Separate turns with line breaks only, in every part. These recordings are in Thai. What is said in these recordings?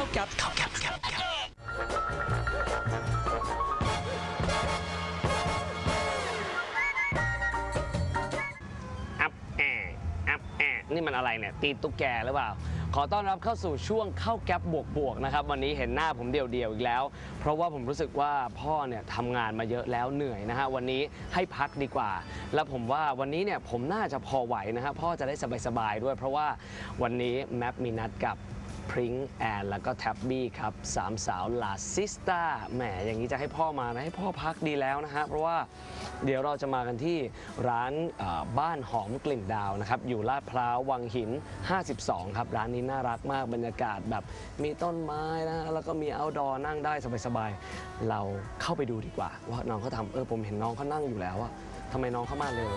แก๊ปนี่มันอะไรเนี่ยตีตุ๊กแกหรือเปล่าขอต้อนรับเข้าสู่ช่วงเข้าแก๊ปบวกนะครับวันนี้เห็นหน้าผมเดี่ยวๆอีกแล้วเพราะว่าผมรู้สึกว่าพ่อเนี่ยทำงานมาเยอะแล้วเหนื่อยนะฮะวันนี้ให้พักดีกว่าแล้วผมว่าวันนี้เนี่ยผมน่าจะพอไหวนะฮะพ่อจะได้สบายๆด้วยเพราะว่าวันนี้แมปมีนัดกับพริ้งแอนแล้วก็แท็บบี้ครับสามสาวลาซิสตาแหมอย่างนี้จะให้พ่อมานะให้พ่อพักดีแล้วนะฮะเพราะว่าเดี๋ยวเราจะมากันที่ร้านบ้านหอมกลิ่นดาวนะครับอยู่ลาดพร้าววังหิน52ครับร้านนี้น่ารักมากบรรยากาศแบบมีต้นไม้นะแล้วก็มีเอาท์ดอร์นั่งได้สบายๆเราเข้าไปดูดีกว่าว่าน้องเขาทำผมเห็นน้องเขานั่งอยู่แล้วอะทำไมน้องเขามาเร็ว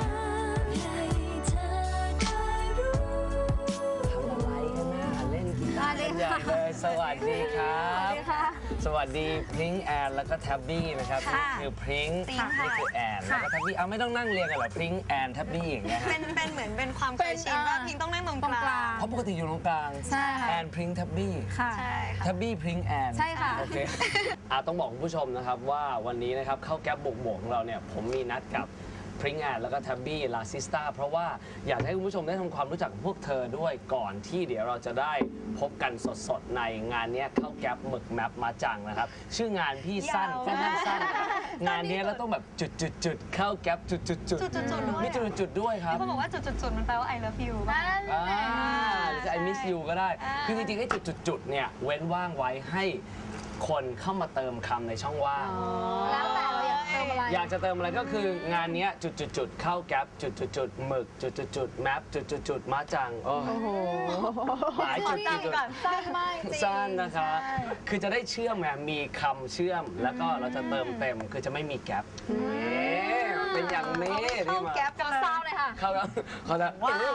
เลยสวัสดีครับสวัสดีพริ้งแอนแล้วก็แท็บบี้นะครับนี่คือพริ้งนี่คือแอนแล้วก็แท็บบี้ไม่ต้องนั่งเรียงกันหรอพริ้งแอนแท็บบี้อย่างเงี้ย
เป็นเหมือนเป็นความเคยชินว่าพริ้งต้องนั่งตรงกลาง
เพราะปกติอยู่ตรงกลางแอนพริ้งแท็บบี้แท็บบี้พริ้งแอน
ใช่ค่ะ
โอเคต้องบอกคุณผู้ชมนะครับว่าวันนี้นะครับเข้าแก๊ปบวกของเราเนี่ยผมมีนัดกับพริ้งแอนแล้วก็แท็บบี้ลาซิสตาเพราะว่าอยากให้คุณผู้ชมได้ทำความรู้จักกับพวกเธอด้วยก่อนที่เดี๋ยวเราจะได้พบกันสดๆในงานนี้เข้าแก๊ปหมึกแมปมาจังนะครับชื่องานพี่สั้นค่อนข้างสั้นงานนี้เราต้องแบบจุดเข้าแก๊ปจุด
ด้วย
มีจุดด้วยครับ
เขาบอกว่าจุดมันแปลว่า I love you
หรือจะ I miss you ก็ได้คือจริงๆไอ้จุดเนี่ยเว้นว่างไว้ให้คนเข้ามาเติมคำในช่องว่าง
แล้วแต่เรา
อยากจะเติมอะไรก็คืองานนี้จุดเข้าแก๊ปจุดหมึกจุดแมปจุดมาจังโอ้โหหลายจุด
สั้นมาก
สั้นนะครับคือจะได้เชื่อมไงมีคำเชื่อมแล้วก็เราจะเติมเต็มคือจะไม่มีแก๊ปเป็นอย่างนี้
เข้าแก๊ปกัน
เศร้าเลยค่ะ
เขาแล้ว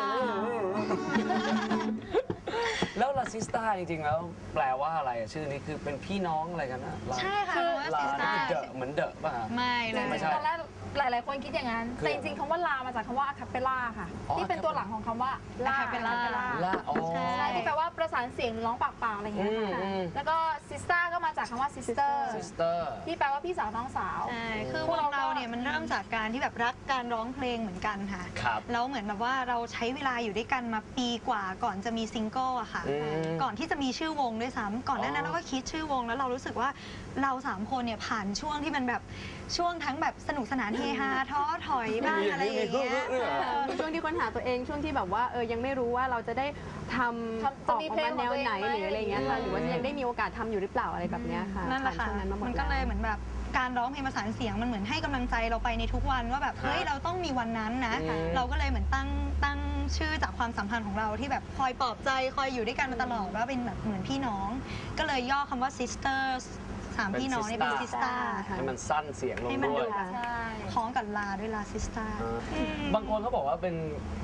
แล้วลาซิสตาจริงๆแล้วแปลว่าอะไรชื่อนี้คือเป็นพี่น้องอะไรกันนะ
ใช่ค่ะ
ลานี่คือเดอะเหมือนเดอะป่ะ
ไม่เลย
ไม่ใช่
ตอนแรกหลายๆคนคิดอย่างนั้นแต่จริงๆคำว่าลามาจากคำว่าอะคาเปล่าค่ะที่เป็นตัวหลังของคำว่าลา
เป็นลา
ใช่ที่แปลว่าประสานเสียงร้องปากเปล่าอะไรอย่างเงี้ยค่ะแล้วก็ซิสตาก็มาจากคำว่าซิสเตอร์ที่แปลว่าพี่สาวน้องสาว
ใช่คือวงเราเนี่ยมันเริ่มจากการที่แบบรักการร้องเพลงเหมือนกันค่ะแล้วเหมือนแบบว่าเราใช้เวลาอยู่ด้วยกันมาปีกว่าก่อนจะมีซิงเกิลอะค่ะก่อนที่จะมีชื่อวงด้วยซ้ำก่อนหน้านั้นเราก็คิดชื่อวงแล้วเรารู้สึกว่าเรา3คนเนี่ยผ่านช่วงที่มันแบบช่วงทั้งแบบสนุกสนานเฮฮาท้อถอยบ้างอะไรอย่างเงี้ย
ช่วงที่ค้นหาตัวเองช่วงที่แบบว่ายังไม่รู้ว่าเราจะได้ทำออกมาแนวไหนหรืออะไรเงี้ยค่ะหรือว่ายังได้มีโอกาสทำอยู่หรือเปล่าอะไรแบบนี้ค่ะ
นั่นแหละค่ะมันก็เลยเหมือนแบบการร้องเพลงประสานเสียงมันเหมือนให้กำลังใจเราไปในทุกวันว่าแบบเฮ้ยเราต้องมีวันนั้นนะเราก็เลยเหมือนตั้งชื่อจากความสัมพันธ์ของเราที่แบบคอยปลอบใจคอยอยู่ด้วยกันมาตลอดว่าเป็นแบบเหมือนพี่น้องก็เลยย่อคำว่า sisters 3พี่น้องนี่เป็นซิสตา
ให้มันสั้นเสียงลงด้วย
คล้องกับลาด้วยลาซิสตา
บางคนเขาบอกว่าเป็น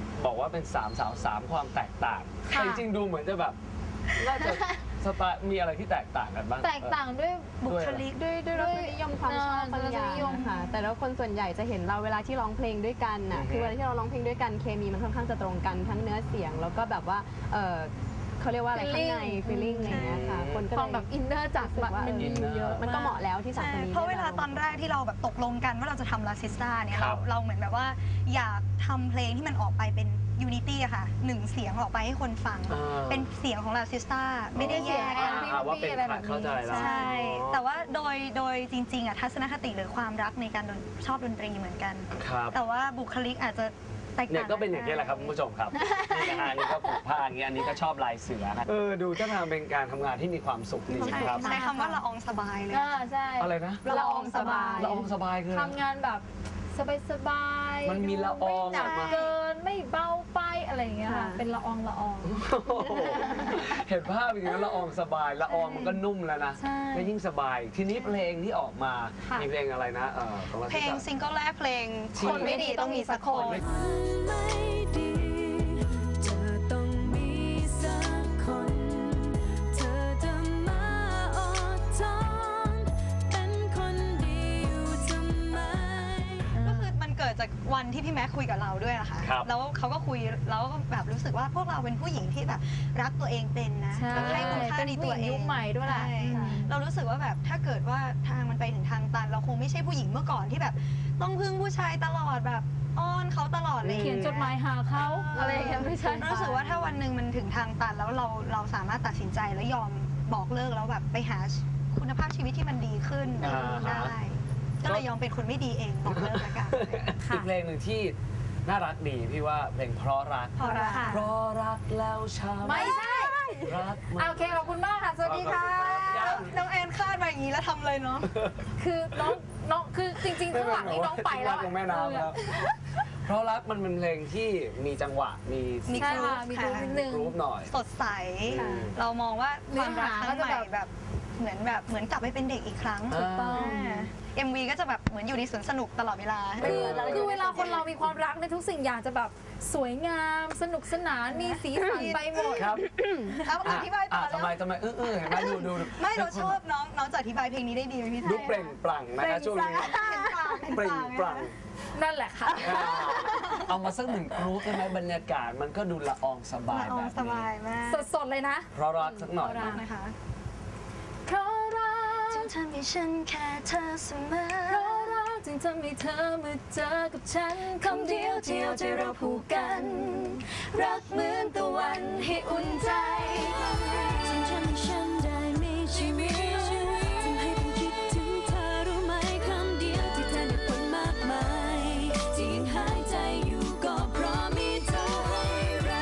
3 สาว 3 ความแตกต่างแต่จริงๆดูเหมือนจะแบบน่าจะสไตล์มีอะไรที่แตกต่างกันบ้าง
แตกต่างด้วยบุคลิกด้วย
รสนิยมความชอบบางอย่างค่ะแต่แล้วคนส่วนใหญ่จะเห็นเราเวลาที่ร้องเพลงด้วยกันน่ะคือเวลาที่เราร้องเพลงด้วยกันเคมีมันค่อนข้างจะตรงกันทั้งเนื้อเสียงแล้วก็แบบว่าเขาเรียกว่าอะไรข้างใน feeling อะไรเงี้ยค่ะคนก็
แบบอินเนอร์จาก
ว่ามันเยอะมันก็เหมาะแล้วที่สามคนนี้
เพราะเวลาตอนแรกที่เราแบบตกลงกันว่าเราจะทำลาซิสตาเนี่ยเราเหมือนแบบว่าอยากทำเพลงที่มันออกไปเป็นยูนิตี้อะค่ะ1เสียงออกไปให้คนฟังเป็นเสียงของลาซิสตาไม่ได้แยก
ว่าเป็นเข้าใจแล้ว
ใช่แต่ว่าโดยจริงๆอะทัศนคติหรือความรักในการชอบดนตรีเหมือนกันแต่ว่าบุคลิกอาจจะ
เนี่ยก็เป็นอย่างนี้แหละครับคุณผู้ชมครับนี่นะฮะนี่ก็ผูกผ้าอย่างนี้อันนี้ก็ชอบลายเสือดูท่าทางเป็นการทำงานที่มีความสุขดีครับ
ใช้คำว่าละอองสบายเลย
ใช่
อะไรนะ
ละอองสบาย
ละอองสบายคือ
ทำงานแบบสบาย
มันมีละออง
ไม่หนักเกินไม่เบาไปอะไรอย่างเงี้ยค่ะเป็นละออง
เห็นภาพอย่างนี้ละอองสบายละอองมันก็นุ่มแล้วนะไม่ยิ่งสบายทีนี้เพลงที่ออกมามีเพลงอะไรนะ
เพลงซิงเกิลแรกเพลงคนไม่ดีต้องมีสักคนจจากวันที่พี่แม็กคุยกับเราด้วยอะค่ะแล้วเขาก็คุยแล้วก็แบบรู้สึกว่าพวกเราเป็นผู้หญิงที่แบบรักตัวเองเป็นนะให้คุณค่าในตัวเอง
ยุคใหม่ด้วยแหละ
เรารู้สึกว่าแบบถ้าเกิดว่าทางมันไปถึงทางตันเราคงไม่ใช่ผู้หญิงเมื่อก่อนที่แบบต้องพึ่งผู้ชายตลอดแบบอ้อนเขาตลอดเลย
เขียนจดหมายหาเขาอะไรอย่างเงี้ยไม่ใช่
รู้สึกว่าถ้าวันหนึ่งมันถึงทางตันแล้วเราสามารถตัดสินใจแล้วยอมบอกเลิกแล้วแบบไปหาคุณภาพชีวิตที่มันดีขึ้นได้ก็เลยยอมเป็นคนไม่ดีเองบอกเลิกละกัน
อีกเพลงหนึ่งที่น่ารักดีพี่ว่าเพลงเพราะรักเพราะรักแล้วช้ำ
ไม่ใช่
รัก
โอเคขอบคุณมากค่ะสวัสดีค่ะ
น้องแอนคาดมาอย่างนี้แล้วทำเลยเนาะ
คือน้องคือจริงๆข้างหลังนี่น้องไปแล้ว
แม่น้ำแล้วเพราะรักมันเป็นเพลงที่มีจังหวะมี
กรุ๊
ปหน่อย
สดใสเรามองว่าความรักครั้งใหม่แบบเหมือนกลับไปเป็นเด็กอีกครั้ง
ถูกต้อง
MV ก็จะแบบเหมือนอยู่ในสวนสนุกตลอดเวลา
คือเวลาคนเรามีความรักในทุกสิ่งอย่างจะแบบสวยงามสนุกสนานมีสีสันไปหมด
ครับ
อธิบายต่อ
ทำไมเห็นไหมดู
ไม่เราชอบน้องจะอธิบายเพลงนี้ได้ดีไหมพี่
ดูเปล่งปลั่งนะคะช่วงนี้เปล่งปลั่ง
นั่นแหละค่ะ
เอามาสักหนึ่งกรุ๊ปได้ไหมบรรยากาศมันก็ดูละอองสบายแบบนี้
สบายมาก
สดๆเลยนะ
เพราะรักสักหน่อย
นะคะ
เพราะรัก
จึงทำให้ฉันแค่เธอเสมอ
เพราะรักจึงทำให้เธอมาเจอกับฉันคำเดียวใจเราผูกกันรักเหมือนตะวันให้อุ่นใจจึงทำให้ฉันได้มีชีวิตจึงให้ผมคิดถึงเธอรู้ไหมคำเดียวที่แทนเหตุผลมากมายที่ยังหายใจอยู่ก็เพราะมีเธอให้รั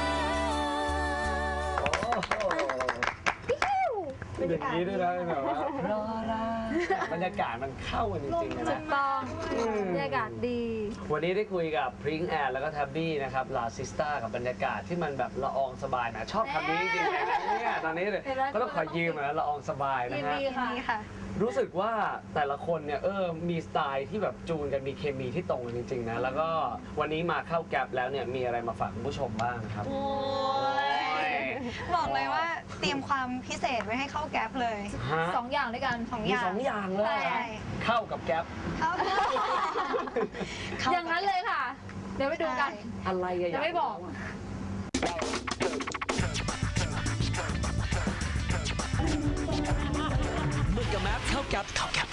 กอย่างนี้ด้วยนะแบบว่ารอบรรยากาศมันเข้ากันจริงๆนะ
ถูกต้องบรรยากาศดี
วันนี้ได้คุยกับพริ้งแอนแล้วก็แทบบี้นะครับลาซิสตากับบรรยากาศที่มันแบบละอองสบายนะชอบคำนี้จริงๆนะเนี่ยตอนนี้เลยก็ต้องขอยืมนะละอองสบายนะฮะรู้สึกว่าแต่ละคนเนี่ยมีสไตล์ที่แบบจูนกันมีเคมีที่ตรงกันจริงๆนะแล้วก็วันนี้มาเข้าแก๊ปแล้วเนี่ยมีอะไรมาฝากคุณผู้ชมบ้างครับ
บอกเลยว่าเตรียมความพิเศษไว้ให้เข้าแก๊ปเลย
2 อย่างด้วยกัน
2 อย่างเลยเข้ากับแก๊ป
อย่างนั้นเลยค่ะเดี๋ยวไปดูกัน
อะไร
เดี๋ยวไม่บอก
เมื่อกับแมปเข้าแก๊ป